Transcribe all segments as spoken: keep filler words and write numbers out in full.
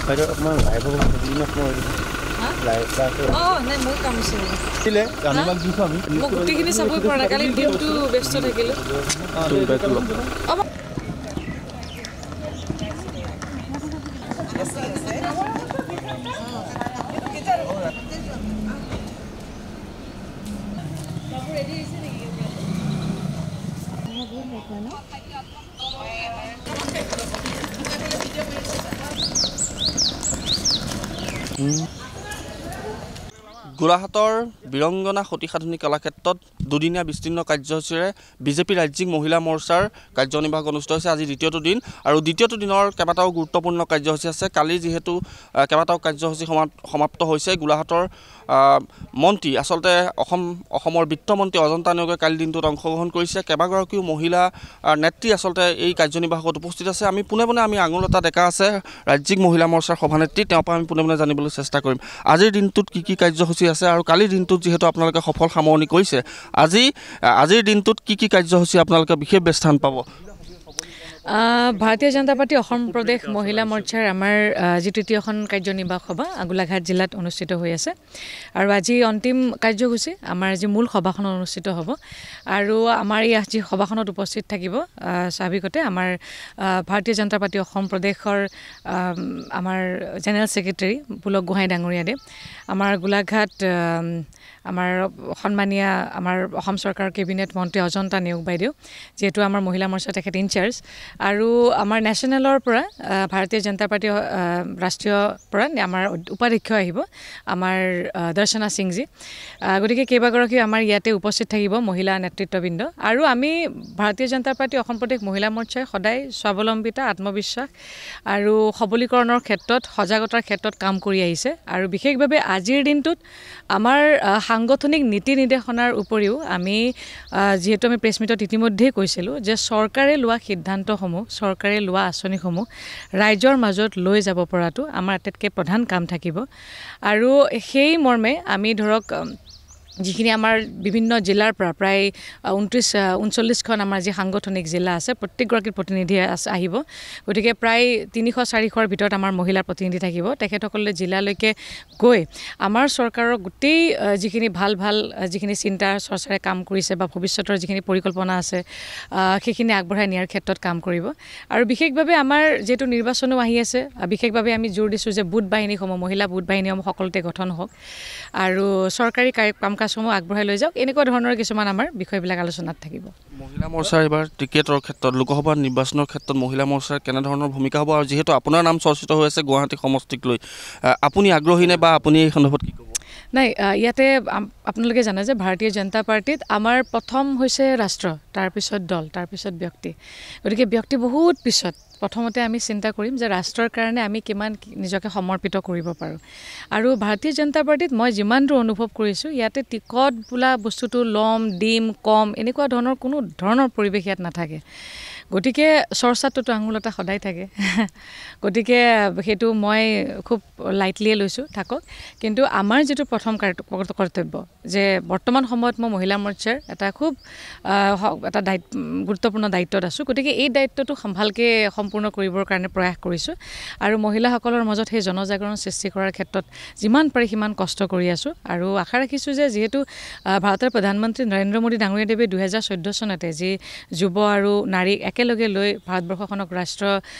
বাইদেউ আপোনাৰ লাইভৰ অঁ নাই মোৰ কাম আছিল মই গোটেইখিনি চাবই পৰা নাই কালি দিনটো ব্যস্ত থাকিলোঁ গোলাঘাটৰ বীৰংগনা সতীসাধনী কলাক্ষেত্ৰত দুদিনীয়া বিস্তীৰ্ণ কাৰ্যসূচীৰে বিজেপি ৰাজ্যিক মহিলা মৰ্চাৰ কাৰ্যনিৰ্বাহক অনুষ্ঠিত হৈছে আজি দ্বিতীয়টো দিন আৰু দ্বিতীয়টো দিনৰ কেইবাটাও গুৰুত্বপূৰ্ণ কাৰ্যসূচী আছে কালি যিহেতু কেইবাটাও কাৰ্যসূচী সমাপ্ত হৈছে গোলাঘাটৰ মন্ত্ৰী আচলতে অসম অসমৰ বিত্তমন্ত্ৰী অজন্তা নেওগে কালি দিনটোত অংশগ্ৰহণ কৰিছে কেইবাগৰাকীও মহিলা নেত্ৰী আচলতে এই কাৰ্যনিৰ্বাহকত উপস্থিত আছে আমি পোনে পোনে আমি আঙুলতা ডেকা আছে ৰাজ্যিক মহিলা মৰ্চাৰ সভানেত্ৰী তেওঁৰ পৰা আমি পোনে পোনে জানিবলৈ চেষ্টা কৰিম আজিৰ দিনটোত কি কি কাৰ্যসূচী আছে আৰু কালিৰ দিনটোত যিহেতু আপোনালোকে সফল সামৰণি কৰিছে আজি আজিৰ দিনটোত কি কি কাৰ্যসূচী আপোনালোকে বিশেষ স্থান পাব ভাৰতীয় জনতা পাৰ্টি অসম প্ৰদেশ মহিলা মৰ্চাৰ আমাৰ যি তৃতীয়খন কাৰ্যনিৰ্বাহক সভা গোলাঘাট জিলাত অনুষ্ঠিত হৈ আছে আৰু আজি অন্তিম কাৰ্যসূচী আমাৰ যি মূল সভাখন অনুষ্ঠিত হ'ব আৰু আমাৰ এই যি সভাখনত উপস্থিত থাকিব স্বাভাৱিকতে আমাৰ ভাৰতীয় জনতা পাৰ্টি অসম প্ৰদেশৰ আমাৰ জেনেৰেল ছেক্ৰেটাৰী পুলক গোহাঁই ডাঙৰীয়াদেৱ আমাৰ গোলাঘাট আমাৰ সন্মানীয় আমাৰ অসম চৰকাৰৰ কেবিনেট মন্ত্ৰী অজন্তা নেওগ বাইদেউ যিহেতু আমাৰ মহিলা মৰ্চা তেখেত ইনচাৰ্জ আৰু আমাৰ নেশ্যনেলৰ পৰা ভাৰতীয় জনতা পাৰ্টি ৰাষ্ট্ৰীয় পৰা আমাৰ উপাধ্যক্ষ আহিব আমাৰ দৰ্শনা সিংজী গতিকে কেইবাগৰাকী আমাৰ ইয়াতে উপস্থিত থাকিব মহিলা নেতৃত্ববৃন্দ আৰু আমি ভাৰতীয় জনতা পাৰ্টি অসম প্ৰদেশ মহিলা মৰ্চাই সদায় স্বাৱলম্বিতা আত্মবিশ্বাস আৰু সবলীকৰণৰ ক্ষেত্ৰত সজাগতাৰ ক্ষেত্ৰত কাম কৰি আহিছে আৰু বিশেষভাৱে আজিৰ দিনটোত আমাৰ সাংগঠনিক নীতি নিৰ্দেশনাৰ উপৰিও আমি যিহেতু আমি প্ৰেছ মিটত ইতিমধ্যেই কৈছিলোঁ যে চৰকাৰে লোৱা সিদ্ধান্তসমূহ চৰকাৰে লোৱা আঁচনিসমূহ ৰাইজৰ মাজত লৈ যাব পৰাটো আমাৰ আটাইতকৈ প্ৰধান কাম থাকিব আৰু সেই মৰ্মে আমি ধৰক যিখিনি আমাৰ বিভিন্ন জিলাৰ পৰা প্ৰায় ঊনত্ৰিছ ঊনচল্লিছখন আমাৰ যি সাংগঠনিক জিলা আছে প্ৰত্যেকগৰাকী প্ৰতিনিধি আহিব গতিকে প্ৰায় তিনিশ চাৰিশৰ ভিতৰত আমাৰ মহিলাৰ প্ৰতিনিধি থাকিব তেখেতসকলে জিলালৈকে গৈ আমাৰ চৰকাৰৰ গোটেই যিখিনি ভাল ভাল যিখিনি চিন্তা চৰ্চাৰে কাম কৰিছে বা ভৱিষ্যতৰ যিখিনি পৰিকল্পনা আছে সেইখিনি আগবঢ়াই নিয়াৰ ক্ষেত্ৰত কাম কৰিব আৰু বিশেষভাৱে আমাৰ যিহেতু নিৰ্বাচনো আহি আছে বিশেষভাৱে আমি জোৰ দিছোঁ যে বুথ বাহিনীসমূহ মহিলা বুথ বাহিনীসমূহ সকলোতে গঠন হওক আৰু চৰকাৰী কাম কাজসমূহ আগবঢ়াই লৈ যাওক এনেকুৱা ধৰণৰ কিছুমান আমাৰ বিষয়বিলাক আলোচনাত থাকিব মহিলা মৰ্চাৰ এইবাৰ টিকেটৰ ক্ষেত্ৰত লোকসভা নিৰ্বাচনৰ ক্ষেত্ৰত মহিলা মৰ্চাৰ কেনেধৰণৰ ভূমিকা হ'ব আৰু যিহেতু আপোনাৰ নাম চৰ্চিত হৈ আছে গুৱাহাটী সমষ্টিক লৈ আপুনি আগ্ৰহী নে বা আপুনি এই সন্দৰ্ভত কি ক'ব নাই ইয়াতে আপোনালোকে জানে যে ভাৰতীয় জনতা পাৰ্টিত আমাৰ প্ৰথম হৈছে ৰাষ্ট্ৰ তাৰপিছত দল তাৰপিছত ব্যক্তি গতিকে ব্যক্তি বহুত পিছত প্ৰথমতে আমি চিন্তা কৰিম যে ৰাষ্ট্ৰৰ কাৰণে আমি কিমান নিজকে সমৰ্পিত কৰিব পাৰোঁ আৰু ভাৰতীয় জনতা পাৰ্টিত মই যিমান দূৰ অনুভৱ কৰিছোঁ ইয়াতে টিকট বোলা বস্তুটো ল'ম দিম কম এনেকুৱা ধৰণৰ কোনো ধৰণৰ পৰিৱেশ ইয়াত নাথাকে গতিকে চৰ্চাটোতো আঙুলতা সদায় থাকে গতিকে সেইটো মই খুব লাইটলিয়ে লৈছোঁ থাকক কিন্তু আমাৰ যিটো প্ৰথম কৰ্তব্য যে বৰ্তমান সময়ত মই মহিলা মৰ্চাৰ এটা খুব এটা দায়িত্ব গুৰুত্বপূৰ্ণ দায়িত্বত আছোঁ গতিকে এই দায়িত্বটো ভালকৈ সম্পূৰ্ণ কৰিবৰ কাৰণে প্ৰয়াস কৰিছোঁ আৰু মহিলাসকলৰ মাজত সেই জনজাগৰণ সৃষ্টি কৰাৰ ক্ষেত্ৰত যিমান পাৰি সিমান কষ্ট কৰি আছোঁ আৰু আশা ৰাখিছোঁ যে যিহেতু ভাৰতৰ প্ৰধানমন্ত্ৰী নৰেন্দ্ৰ মোদী ডাঙৰীয়াদেৱে দুহেজাৰ চৈধ্য চনতে যি যুৱ আৰু নাৰীক একেলগে লৈ ভাৰতবৰ্ষখনক ৰাষ্ট্ৰ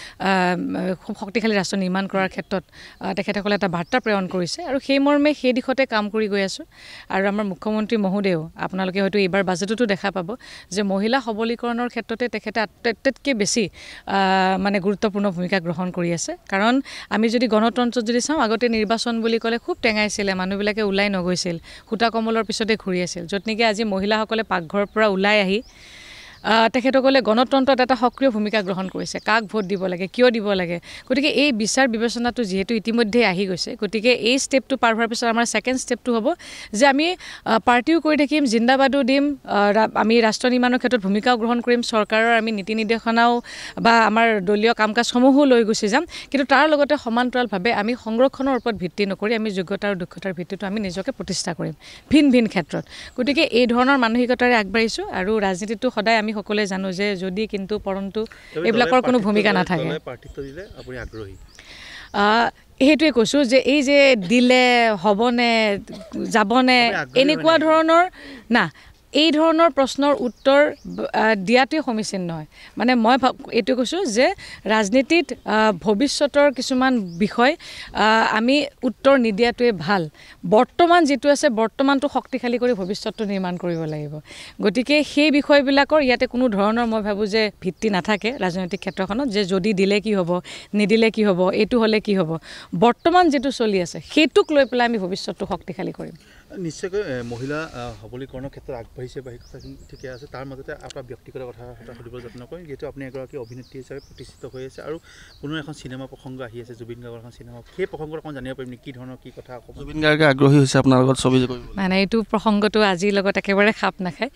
খুব শক্তিশালী ৰাষ্ট্ৰ নিৰ্মাণ কৰাৰ ক্ষেত্ৰত তেখেতসকলে এটা বাৰ্তা প্ৰেৰণ কৰিছে আৰু সেই মৰ্মে সেই দিশতে কাম কৰি গৈ আছোঁ আৰু আমাৰ মুখ্যমন্ত্ৰী মহোদয়েও আপোনালোকে হয়তো এইবাৰ বাজেটতো দেখা পাব যে মহিলা সবলীকৰণৰ ক্ষেত্ৰতে তেখেতে আটাইতকৈ বেছি মানে গুৰুত্বপূৰ্ণ ভূমিকা গ্ৰহণ কৰি আছে কাৰণ আমি যদি গণতন্ত্ৰত যদি চাওঁ আগতে নিৰ্বাচন বুলি ক'লে খুব টেঙাইছিলে মানুহবিলাকে ওলাই নগৈছিল সূতা কমলৰ পিছতে ঘূৰি আছিল য'ত নেকি আজি মহিলাসকলে পাকঘৰৰ পৰা ওলাই আহি তেখেতসকলে গণতন্ত্ৰত এটা সক্ৰিয় ভূমিকা গ্ৰহণ কৰিছে কাক ভোট দিব লাগে কিয় দিব লাগে গতিকে এই বিচাৰ বিবেচনাটো যিহেতু ইতিমধ্যে আহি গৈছে গতিকে এই ষ্টেপটো পাৰ হোৱাৰ পিছত আমাৰ ছেকেণ্ড ষ্টেপটো হ'ব যে আমি পাৰ্টিও কৰি থাকিম জিন্দাবাদো দিম আমি ৰাষ্ট্ৰ নিৰ্মাণৰ ক্ষেত্ৰত ভূমিকাও গ্ৰহণ কৰিম চৰকাৰৰ আমি নীতি নিৰ্দেশনাও বা আমাৰ দলীয় কাম কাজসমূহো লৈ গুচি যাম কিন্তু তাৰ লগতে সমান্তৰালভাৱে আমি সংৰক্ষণৰ ওপৰত ভিত্তি নকৰি আমি যোগ্যতা আৰু দক্ষতাৰ ভিত্তিটো আমি নিজকে প্ৰতিষ্ঠা কৰিম ভিন ভিন ক্ষেত্ৰত গতিকে এই ধৰণৰ মানসিকতাৰে আগবাঢ়িছোঁ আৰু ৰাজনীতিটো সদায় আমি সকলোৱে জানো যে যদি কিন্তু পৰন্তু এইবিলাকৰ কোনো ভূমিকা নাথাকে সেইটোৱে কৈছোঁ যে এই যে দিলে হ'বনে যাবনে এনেকুৱা ধৰণৰ না এই ধৰণৰ প্ৰশ্নৰ উত্তৰ দিয়াটোৱে সমীচীন নহয় মানে মই এইটো কৈছোঁ যে ৰাজনীতিত ভৱিষ্যতৰ কিছুমান বিষয় আমি উত্তৰ নিদিয়াটোৱে ভাল বৰ্তমান যিটো আছে বৰ্তমানটো শক্তিশালী কৰি ভৱিষ্যতটো নিৰ্মাণ কৰিব লাগিব গতিকে সেই বিষয়বিলাকৰ ইয়াতে কোনো ধৰণৰ মই ভাবোঁ যে ভিত্তি নাথাকে ৰাজনৈতিক ক্ষেত্ৰখনত যে যদি দিলে কি হ'ব নিদিলে কি হ'ব এইটো হ'লে কি হ'ব বৰ্তমান যিটো চলি আছে সেইটোক লৈ পেলাই আমি ভৱিষ্যতটো শক্তিশালী কৰিম নিশ্চয়কৈ মহিলা সবলীকৰণৰ ক্ষেত্ৰত আগবাঢ়িছে বা সেই কথাখিনি ঠিকে আছে তাৰ মাজতে এটা ব্যক্তিগত কথা এটা সুধিবলৈ যত্ন কৰিম যিহেতু আপুনি এগৰাকী অভিনেত্ৰী হিচাপে প্ৰতিষ্ঠিত হৈ আছে আৰু কোনো এখন চিনেমা প্ৰসংগ আহি আছে জুবিন গাৰ্গৰ এখন চিনেমা সেই প্ৰসংগত অকণ জানিব পাৰিম কি ধৰণৰ কি কথা জুবিন গাৰ্গে আগ্ৰহী হৈছে আপোনাৰ লগত ছবি কৰিব মানে এইটো প্ৰসংগটো আজিৰ লগত একেবাৰে খাপ নাখায়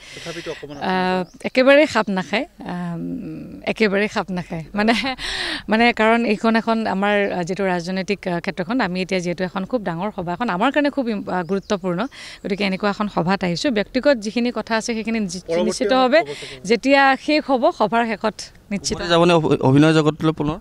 একেবাৰে খাপ নাখায় একেবাৰে খাপ নাখায় মানে মানে কাৰণ এইখন এখন আমাৰ যিটো ৰাজনৈতিক ক্ষেত্ৰখন আমি এতিয়া যিহেতু এখন খুব ডাঙৰ সভা এখন আমাৰ কাৰণে খুব গুৰুত্বপূৰ্ণ গতিকে এনেকুৱা এখন সভাত আহিছোঁ ব্যক্তিগত যিখিনি কথা আছে সেইখিনি নিশ্চিতভাৱে যেতিয়া শেষ হ'ব সভাৰ শেষত নিশ্চিত যাবনে অভিনয় জগতলৈ পুনৰ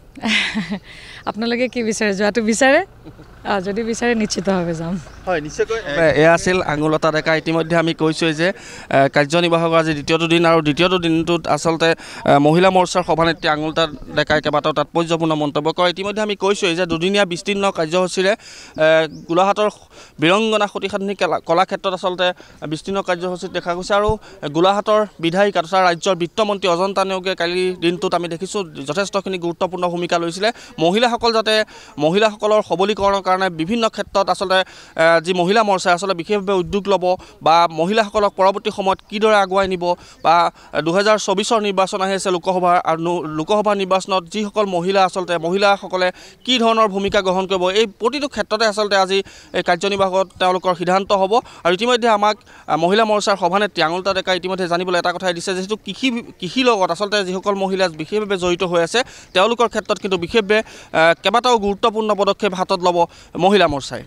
আপোনালোকে কি বিচাৰে যোৱাটো বিচাৰে যদি বিচাৰে নিশ্চিতভাৱে যাম হয় নিশ্চয়কৈ এয়া আছিল আঙুলতা ডেকা ইতিমধ্যে আমি কৈছোঁৱেই যে কাৰ্যনিৰ্বাহকৰ আজি দ্বিতীয়টো দিন আৰু দ্বিতীয়টো দিনটোত আচলতে মহিলা মৰ্চাৰ সভানেত্ৰী আঙুলতা ডেকাই কেইবাটাও তাৎপৰ্যপূৰ্ণ মন্তব্য কৰে ইতিমধ্যে আমি কৈছোঁৱেই যে দুদিনীয়া বিস্তীৰ্ণ কাৰ্যসূচীৰে গোলাঘাটৰ বীৰংগনা সতীসাধনী কলাক্ষেত্ৰত আচলতে বিস্তীৰ্ণ কাৰ্যসূচীত দেখা গৈছে আৰু গোলাঘাটৰ বিধায়িকা তথা ৰাজ্যৰ বিত্তমন্ত্ৰী অজন্তা নেওগে কালিৰ দিনটোত আমি দেখিছোঁ যথেষ্টখিনি গুৰুত্বপূৰ্ণ ভূমিকা লৈছিলে মহিলাসকল যাতে মহিলাসকলৰ সবলীকৰণৰ কাৰণে বিভিন্ন ক্ষেত্ৰত আচলতে যি মহিলা মৰ্চাই আচলতে বিশেষভাৱে উদ্যোগ ল'ব বা মহিলাসকলক পৰৱৰ্তী সময়ত কিদৰে আগুৱাই নিব বা দুহেজাৰ চৌবিছৰ নিৰ্বাচন আহি আছে লোকসভাৰ আৰু লোকসভা নিৰ্বাচনত যিসকল মহিলা আচলতে মহিলাসকলে কি ধৰণৰ ভূমিকা গ্ৰহণ কৰিব এই প্ৰতিটো ক্ষেত্ৰতে আচলতে আজি এই কাৰ্যনিৰ্বাহকত তেওঁলোকৰ সিদ্ধান্ত হ'ব আৰু ইতিমধ্যে আমাক মহিলা মৰ্চাৰ সভানেত্ৰী আঙুলতা ডেকাই ইতিমধ্যে জানিবলৈ এটা কথাই দিছে যিহেতু কৃষি কৃষিৰ লগত আচলতে যিসকল মহিলা বিশেষভাৱে জড়িত হৈ আছে তেওঁলোকৰ ক্ষেত্ৰত কিন্তু বিশেষভাৱে কেইবাটাও গুৰুত্বপূৰ্ণ পদক্ষেপ হাতত ল'ব মহিলা মৰ্চাই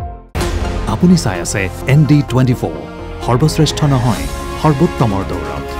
আপুনি চাই আছে এন ডি টুৱেণ্টি ফ'ৰ সৰ্বশ্ৰেষ্ঠ নহয় সৰ্বোত্তমৰ দৌৰত